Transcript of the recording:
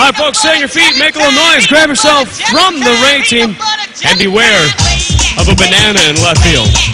All right, folks, stay on your feet, make a little noise, grab yourself from the Ray team, and beware of a banana in left field.